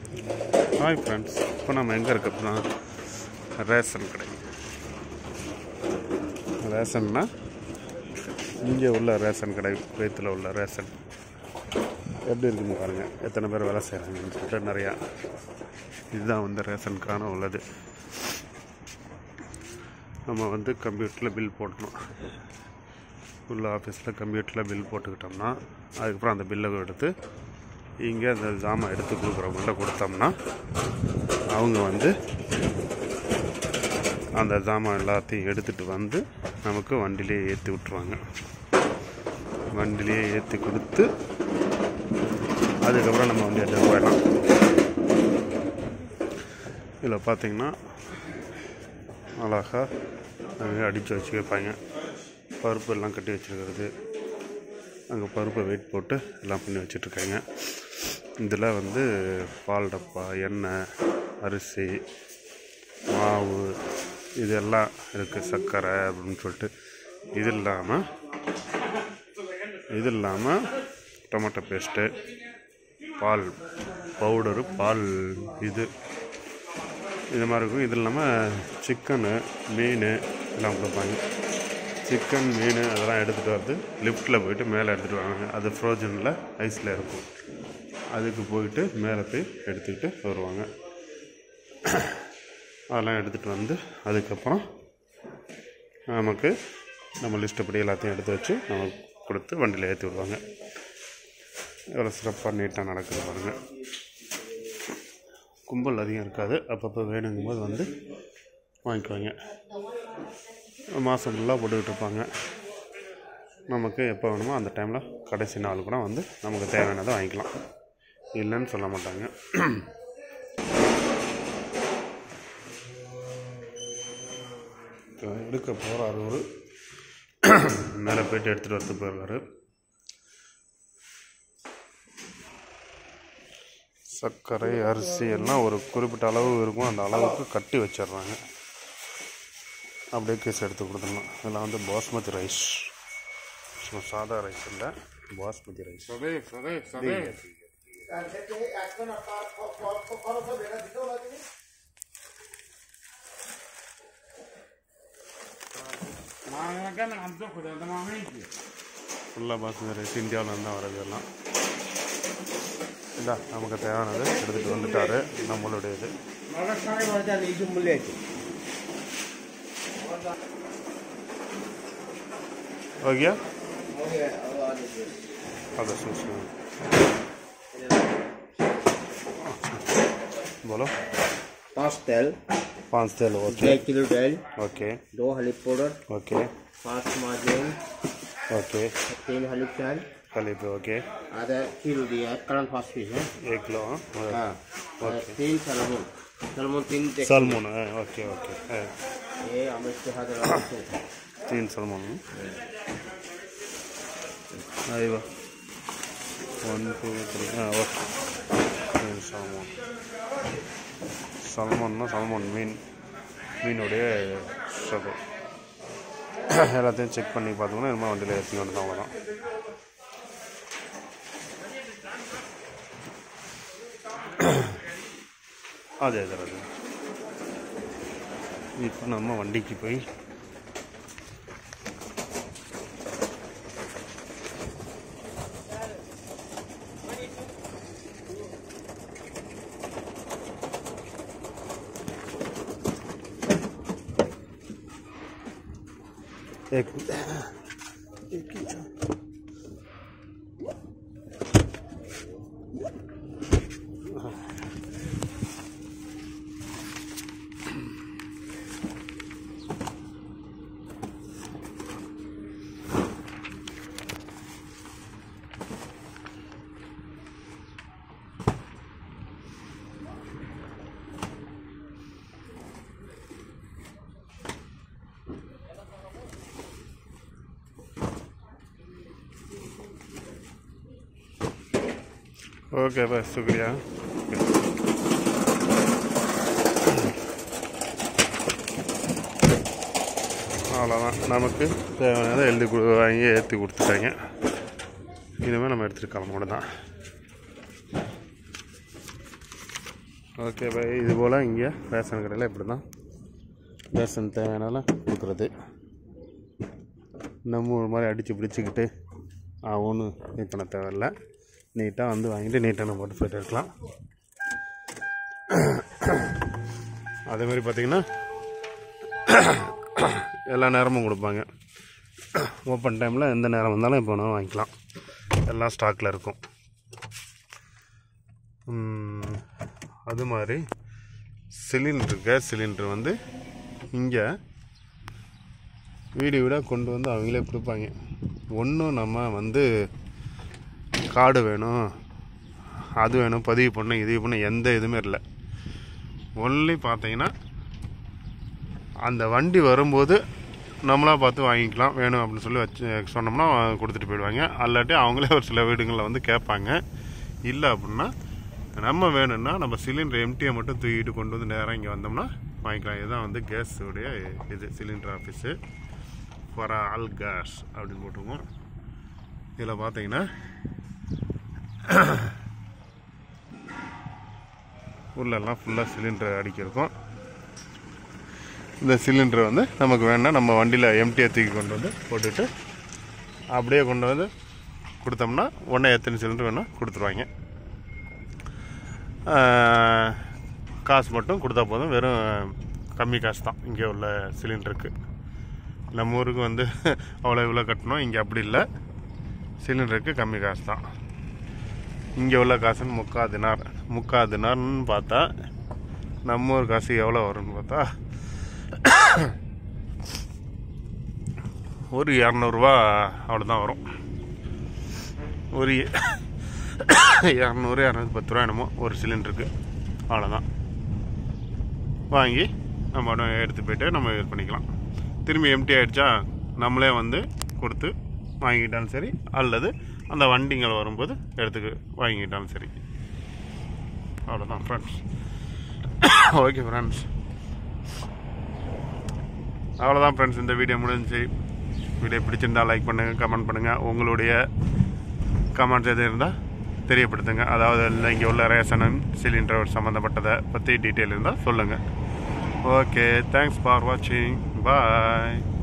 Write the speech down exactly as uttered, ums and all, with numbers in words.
Hi friends, இப்போ நம்ம எங்கே இருக்கோம்னா ரேஷன் கடை. ரேஷன்னா இங்கே உள்ள ரேஷன் கடை, குவைத்தில் உள்ள ரேஷன் எப்படி இருக்குன்னு பாருங்கள். எத்தனை பேர் வேலை செய்கிறாங்கன்னு சொல்லிட்டு நிறையா. இதுதான் வந்து ரேஷனுக்கான உள்ளது. நம்ம வந்து கம்ப்யூட்டரில் பில் போடணும். உள்ள ஆஃபீஸில் கம்ப்யூட்டரில் பில் போட்டுக்கிட்டோம்னா அதுக்கப்புறம் அந்த பில்லை எடுத்து இங்கே அந்த ஜாமான் எடுத்து கொடுக்குறவங்கள்ட்ட கொடுத்தோம்னா அவங்க வந்து அந்த ஜாமான் எல்லாத்தையும் எடுத்துகிட்டு வந்து நமக்கு வண்டியிலே ஏற்றி விட்ருவாங்க. வண்டியிலே ஏற்றி கொடுத்து அதுக்கப்புறம் நம்ம வண்டி எடுத்து போயிடலாம். இதில் பார்த்திங்கன்னா அழகாக அங்கே அடித்து வச்சு வைப்பாங்க. பருப்பு எல்லாம் கட்டி வச்சுருக்கிறது, அங்கே பருப்பை வெயிட் போட்டு எல்லாம் பண்ணி வச்சிட்ருக்காங்க. இதில் வந்து பால் டப்பா, எண்ணெய், அரிசி, மாவு இதெல்லாம் இருக்குது, சர்க்கரை அப்படின்னு சொல்லிட்டு. இது இல்லாமல் இது இல்லாமல் டொமேட்டோ பேஸ்ட்டு, பால் பவுடரு, பால் இது இது மாதிரி இருக்கும். இது இல்லாமல் சிக்கனு, மீன் எல்லாம் கொடுப்பாங்க. சிக்கன், மீன் அதெல்லாம் எடுத்துகிட்டு வந்து லிஃப்ட்டில் போயிட்டு மேலே எடுத்துகிட்டு வாங்க. அது ஃப்ரோஜனில் ஐஸில் இருக்கும். அதுக்கு போயிட்டு மேலே போய் எடுத்துக்கிட்டு வருவாங்க. அதெல்லாம் எடுத்துகிட்டு வந்து அதுக்கப்புறம் நமக்கு நம்ம லிஸ்ட்டப்படி எல்லாத்தையும் எடுத்து வச்சு நமக்கு கொடுத்து வண்டியில் ஏற்றி விடுவாங்க. எவ்வளோ சிறப்பாக நீட்டாக நடக்குது பாருங்கள். கும்பல் அதிகம் இருக்காது. அப்பப்போ வேணுங்கும்போது வந்து வாங்கிக்குவாங்க. மாதம் ஃபுல்லாக போட்டுக்கிட்டு இருப்பாங்க. நமக்கு எப்போ வேணுமோ அந்த டைமில் கடைசி நாள் கூட வந்து நமக்கு தேவையானதை வாங்கிக்கலாம், இல்லைன்னு சொல்ல மாட்டாங்க. எடுக்க போகிறாரு, ஒரு மேலே போய்ட்டு எடுத்துகிட்டு வரது போயிருக்காரு. சர்க்கரை, அரிசி எல்லாம் ஒரு குறிப்பிட்ட அளவு இருக்கும். அந்த அளவுக்கு கட்டி வச்சிடுறாங்க. அப்படியே கேஸ் எடுத்து கொடுத்துடலாம். இதெல்லாம் வந்து பாஸ்மதி ரைஸ், சும்மா சாதா ரைஸ் இல்லை, பாஸ்மதி ரைஸ். ஃபுல்லாக பாஸ்மதி ரைஸ் இந்தியாவில் இருந்தால் வரது எல்லாம். இல்லை, நமக்கு தேவையானது எடுத்துகிட்டு வந்துட்டார். நம்மளுடைய இது हो गया अगर सोच बोलो। पाँच तेल पाँच तेल ओके, एक किलो तेल ओके, दो हलीब पाउडर ओके, पाँच मार्जिन ओके, तीन हलीब तेल हलीब ओके, आधा किलो दिया करंट फास्ट पीस है एक किलो हाँ, ओके, तीन सलमन सलमन तीन सलमन है ओके ओके है ये हमें इसके हाथ तीन सलमन अयवा वन टू थ्री हाँ ओके तीन सलमन सलमन सलमन மீன் மீனுடைய ஷது எல்லாத்தையும் செக் பண்ணி பார்த்தோம்னா இனிமேல் வண்டியில் ஏற்றி வந்து தான் வரும். அதே அது இப்போ நம்ம வண்டிக்கு போய் एक एक ओके बस शुक्रिया. அவ்வளோதான், நமக்கு தேவையானதை எழுதி கொடு வாங்கி ஏற்றி கொடுத்துட்டாங்க. இனிமேல் நம்ம எடுத்துகிட்டு கிளம்ப தான். Okay bye. இது போல் இங்கே ரேஷன் கடையில் இப்படி தான் ரேஷன் தேவையானாலும் கொடுக்குறது. நம்ம ஒரு மாதிரி அடித்து பிடிச்சிக்கிட்டு ஒன்றும் இது பண்ண தேவையில்லை. நீட்டாக வந்து வாங்கிட்டு நீட்டாக நம்ம போட்டு போய்ட்டு இருக்கலாம். அதேமாதிரி பார்த்திங்கன்னா எல்லா நேரமும் கொடுப்பாங்க. ஓப்பன் டைமில் எந்த நேரம் வந்தாலும் இப்போ வேணாலும் வாங்கிக்கலாம். எல்லாம் ஸ்டாக்கில் இருக்கும். அது மாதிரி சிலிண்டர், கேஸ் சிலிண்டர் வந்து இங்கே வீடு வீடாக கொண்டு வந்து அவங்களே கொடுப்பாங்க. ஒன்றும் நம்ம வந்து கார்டு வேணும், அது வேணும், பதிவு பண்ணணும், இது பண்ணணும், எந்த இதுவுமே இல்லை. ஒன்லி பார்த்தீங்கன்னா அந்த வண்டி வரும்போது நம்மளாக பார்த்து வாங்கிக்கலாம். வேணும் அப்படின்னு சொல்லி வச்சு சொன்னோம்னா கொடுத்துட்டு போயிடுவாங்க. அல்லாட்டி அவங்களே ஒரு சில வீடுங்களில் வந்து கேட்பாங்க. இல்லை அப்படின்னா நம்ம வேணும்னா நம்ம சிலிண்டர் எம்டியை மட்டும் தூக்கிட்டு கொண்டு வந்து நேராக இங்கே வந்தோம்னா வாங்கிக்கலாம். இதுதான் வந்து கேஸுடைய இது cylinder office for all gas அப்படின்னு போட்டிருக்கோம். இதில் பார்த்தீங்கன்னா உள்ளெல்லாம் ஃபுல்லாக சிலிண்டர் அடிக்கிருக்கும். இந்த சிலிண்டர் வந்து நமக்கு வேணால் நம்ம வண்டியில் எம்டியை தூக்கி கொண்டு வந்து போட்டுட்டு அப்படியே கொண்டு வந்து கொடுத்தோம்னா உடனே எத்தனை சிலிண்டர் வேணால் கொடுத்துருவாங்க. காசு மட்டும் கொடுத்தா போதும். வெறும் கம்மி காசு தான் இங்கே உள்ள சிலிண்டருக்கு. நம்ம ஊருக்கு வந்து அவ்வளோ இவ்வளோ கட்டணும். இங்கே அப்படி இல்லை. சிலிண்டருக்கு கம்மி காசு தான். இங்கே உள்ள காசுன்னு முக்கா தினார். முக்கா தினார்னு பார்த்தா நம்ம ஊர் காசு எவ்வளோ வரும்னு பார்த்தா ஒரு இரநூறுவா அவ்வளோதான் வரும். ஒரு இரநூறு இரநூத்தி பத்து ரூபா என்னமோ ஒரு சிலிண்டருக்கு. அவ்வளோதான். வாங்கி நம்ம எடுத்து போய்ட்டு நம்ம யூஸ் பண்ணிக்கலாம். திரும்பி எம்டி ஆகிடுச்சா நம்மளே வந்து கொடுத்து வாங்கிக்கிட்டாலும் சரி, அல்லது அந்த வண்டிங்கள் வரும்போது எடுத்துக்க வாங்கிக்கிட்டாலும் சரி. அவ்வளோதான் ஃப்ரெண்ட்ஸ். ஓகே ஃப்ரெண்ட்ஸ், அவ்வளோதான் ஃப்ரெண்ட்ஸ். இந்த வீடியோ முடிஞ்சு. வீடியோ பிடிச்சிருந்தால் லைக் பண்ணுங்கள், கமெண்ட் பண்ணுங்கள். உங்களுடைய கமெண்ட்ஸ் எது இருந்தால் தெரியப்படுத்துங்க. அதாவது இங்கே உள்ள ரேஷன் சிலிண்டர் சம்மந்தப்பட்டதை பற்றி டீட்டெயில் இருந்தால் சொல்லுங்கள். ஓகே, தேங்க்ஸ் ஃபார் வாட்சிங். பாய்.